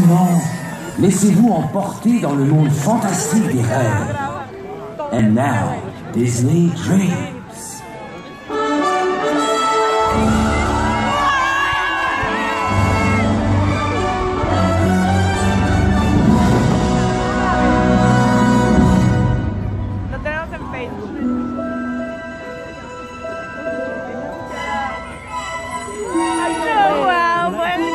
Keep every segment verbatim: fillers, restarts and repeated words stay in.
Maintenant, laissez-vous emporter dans le monde fantastique des rêves. And now, Disney Dreams. Lo tenemos en Facebook. Ay, no, wow, bueno.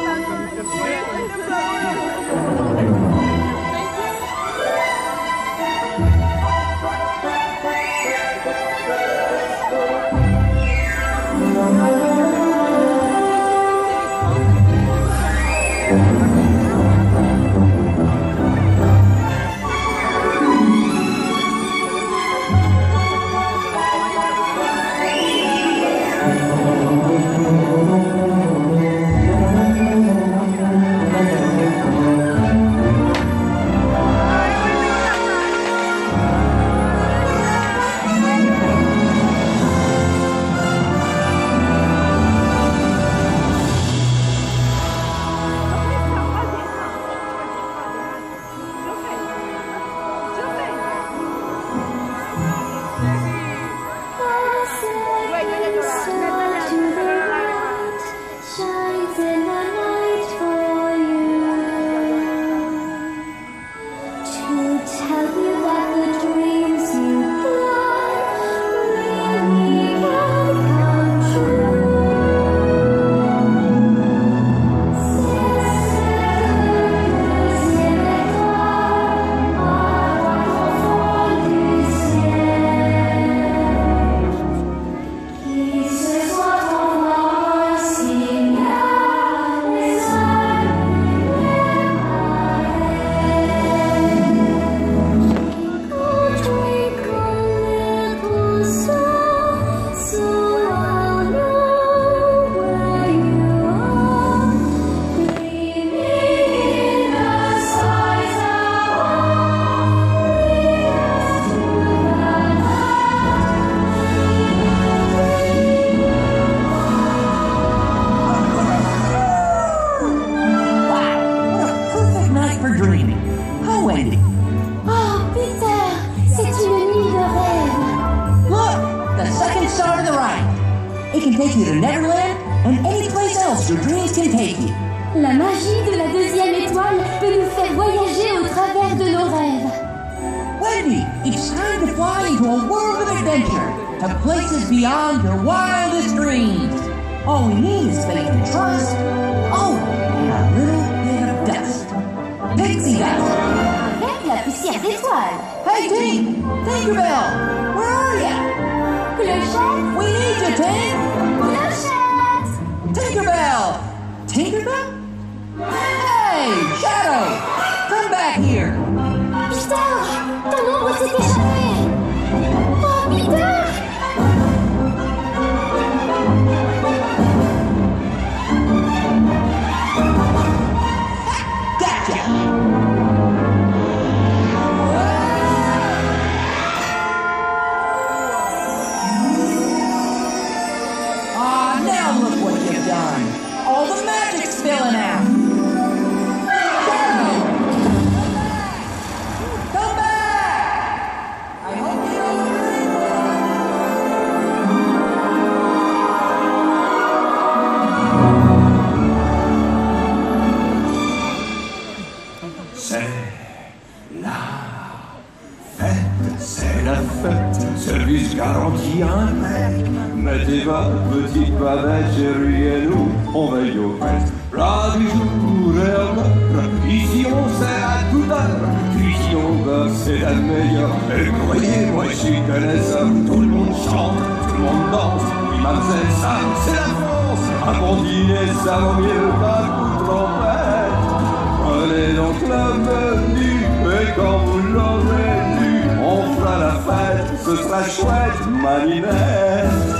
It can take you to Neverland and any place else your dreams can take you. La magie de la deuxième étoile peut nous faire voyager au travers de nos rêves. Wendy, it's time to fly into a world of adventure, to places beyond your wildest dreams. All we need is faith and trust. Oh, and a little bit of dust. Pixie dust. Avec la poussière d'étoiles. Hey, Tink! Tinkerbell! Where are you? Clochette! We need you, Tink! Clochette! Tinkerbell! Tinkerbell? Hey, Shadow! Come back here! Peter! Ton ombre s'est échappée! Oh, Peter! All the magic's spilling out. Come back! I hope you don't C'est la fête, c'est la fête, service garanti un mec. Mettez votre petite bavette, chérie, et nous, on veille aux fêtes. Plat du jour et en heure, ici on sert à toute heure. Cuisine beurre, c'est la meilleure. Et croyez-moi, je suis connaisseur. Tout le monde chante, tout le monde danse. Oui, mademoiselle, ça, c'est la France. Un bon dîner, ça vaut mieux qu'un coup de trompette. Prenez donc le menu, et quand vous l'aurez lu, on fera la fête, ce sera chouette, maninette.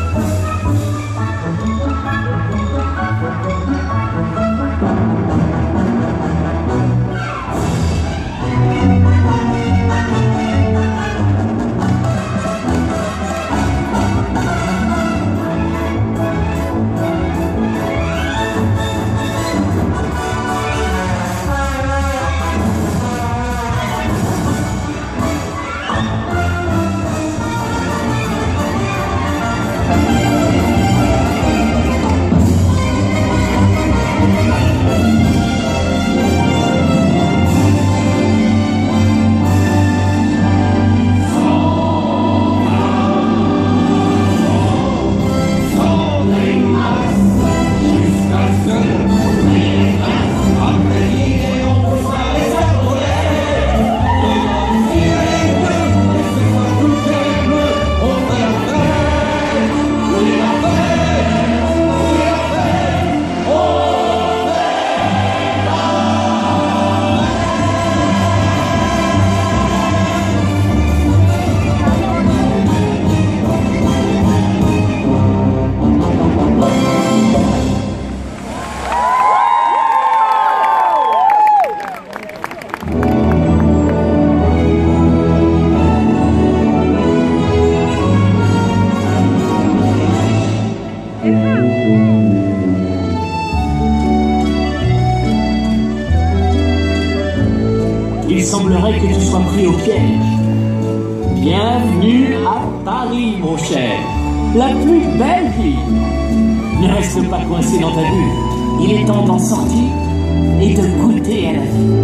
semblerait que tu sois pris au piège. Bienvenue à Paris, mon cher. La plus belle ville. Ne reste pas coincé dans ta bulle. Il est temps d'en sortir et de goûter à la vie.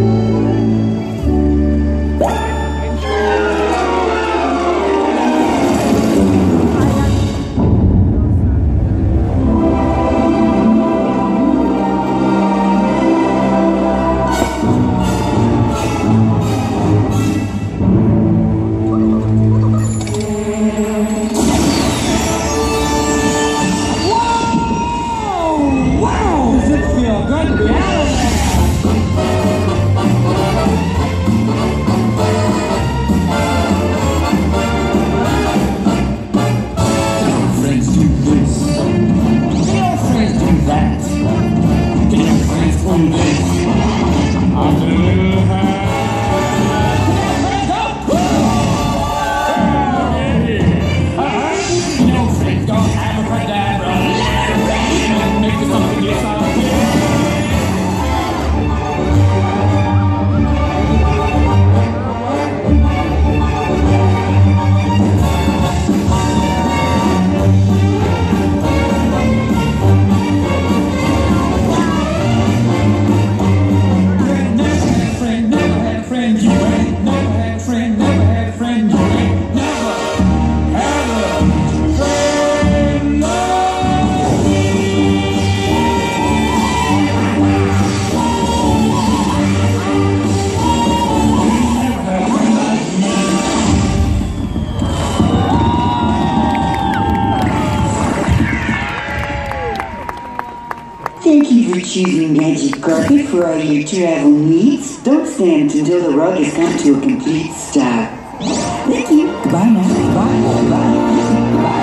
Thank you for choosing Magic Carpet for all your travel needs. Don't stand until the rug has come to a complete stop. Thank you. Goodbye now. Goodbye. Goodbye. Goodbye.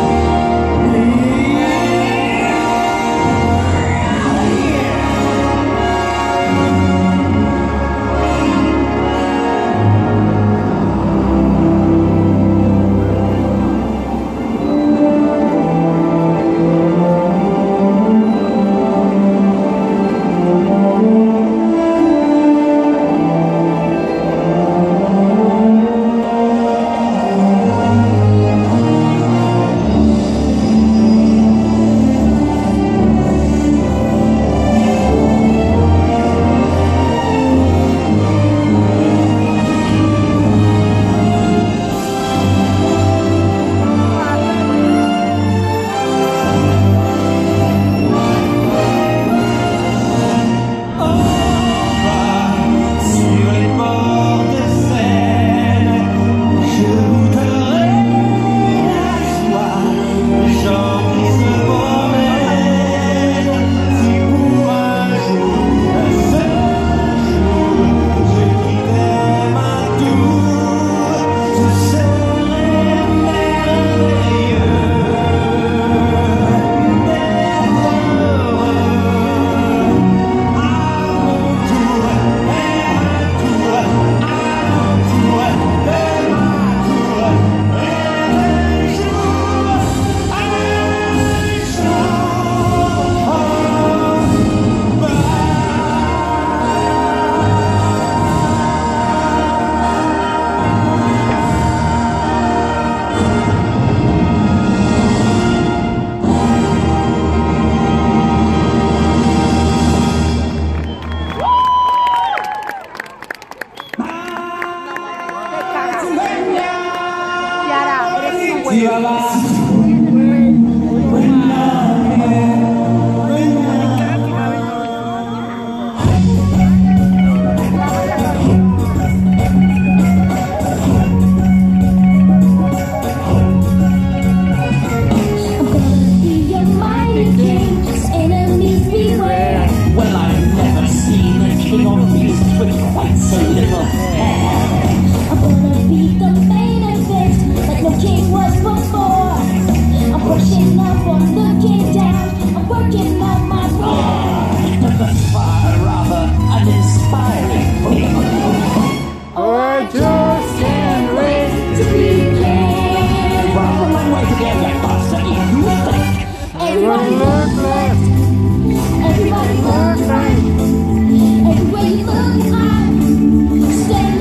Everybody look left. Everybody look right. Everywhere you look, I'm standing.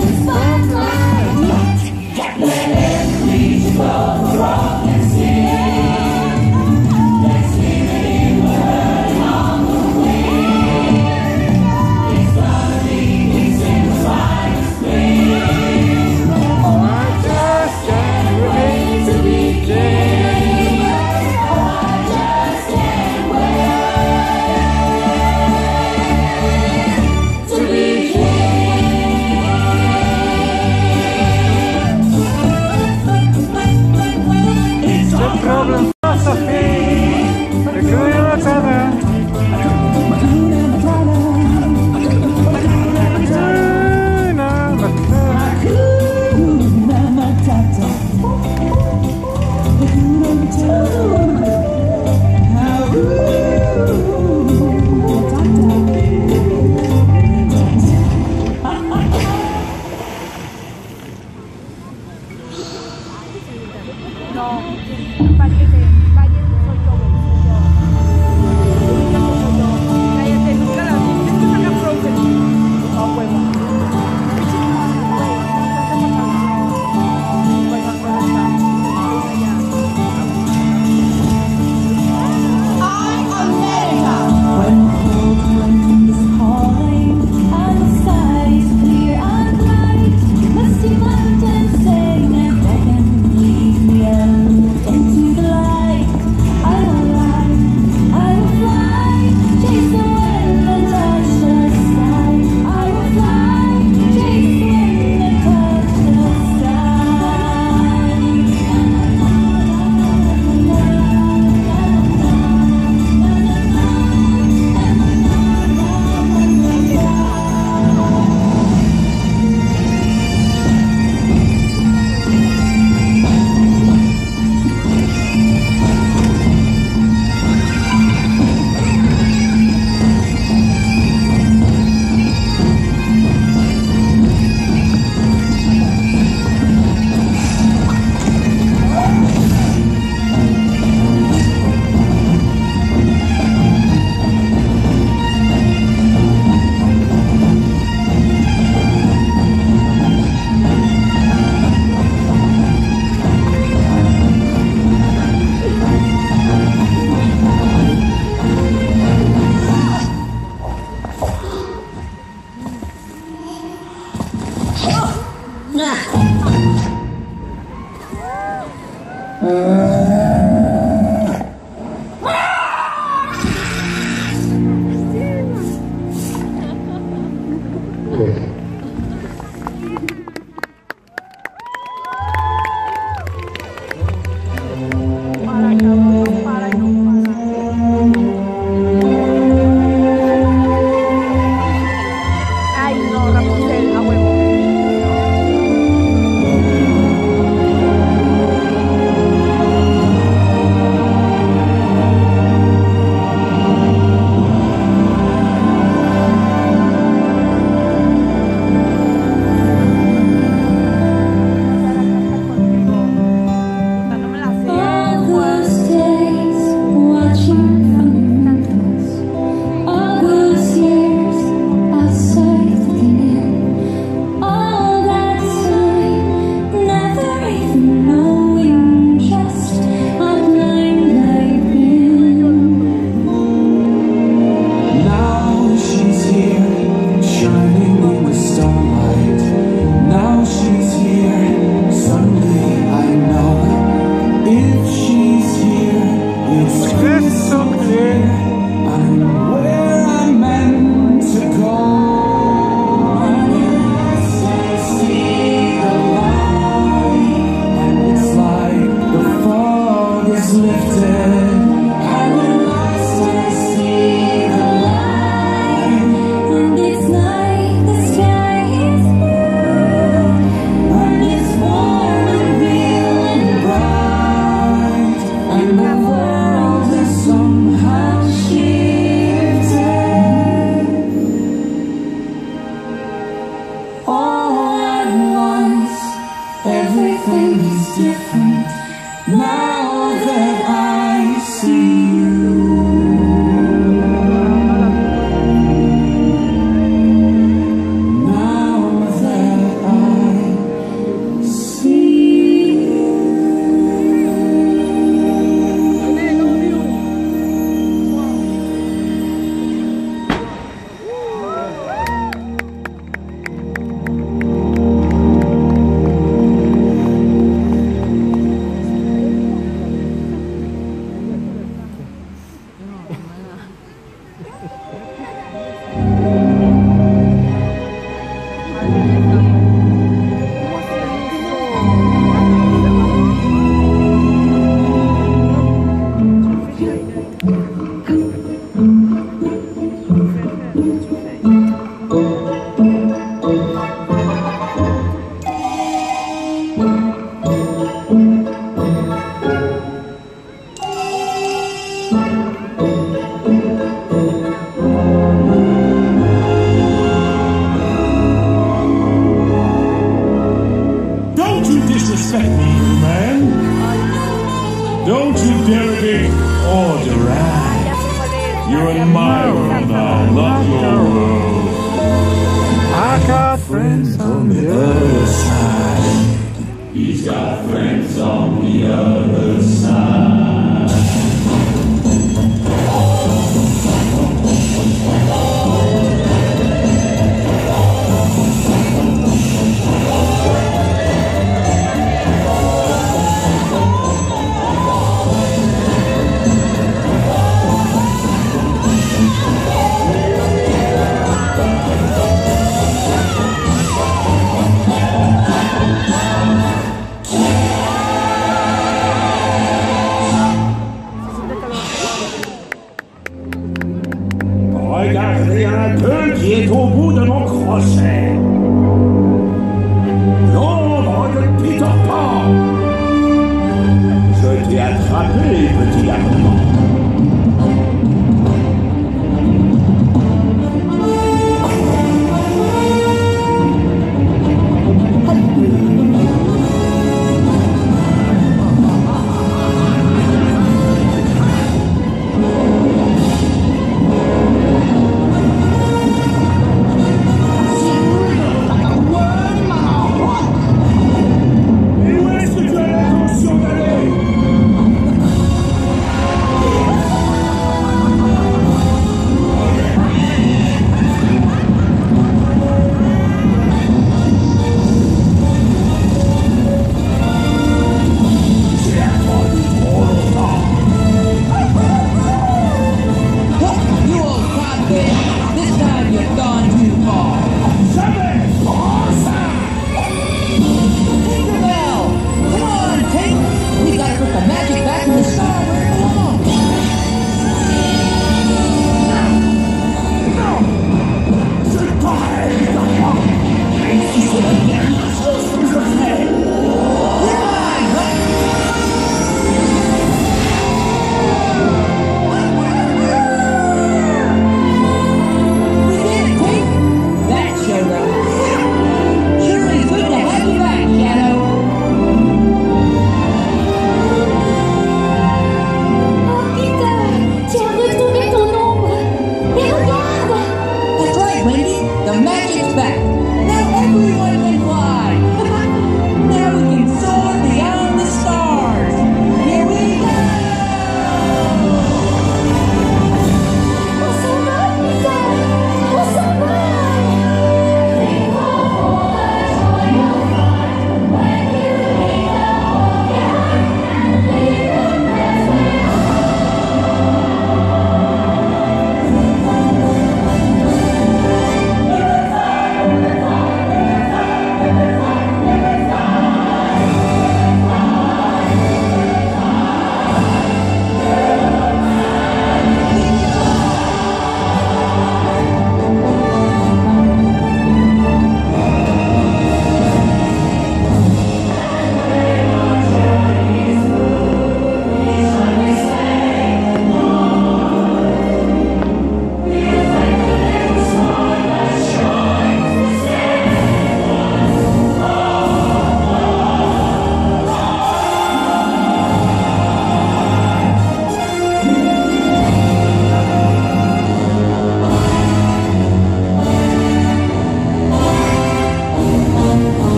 Regardez un peu qui est au bout de mon crochet. L'ombre de Peter Pan. Je t'ai attrapé, petit garçon. Où est-ce que tu as l'intention d'aller?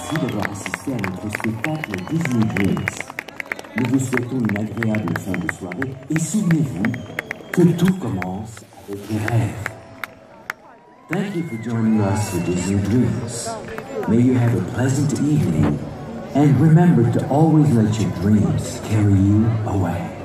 Merci d'avoir assisté à notre spectacle Disney Dreams. Nous vous souhaitons une agréable fin de soirée et souvenez-vous que tout commence avec les rêves. Thank you for joining us for Disney Dreams. May you have a pleasant evening and remember to always let your dreams carry you away.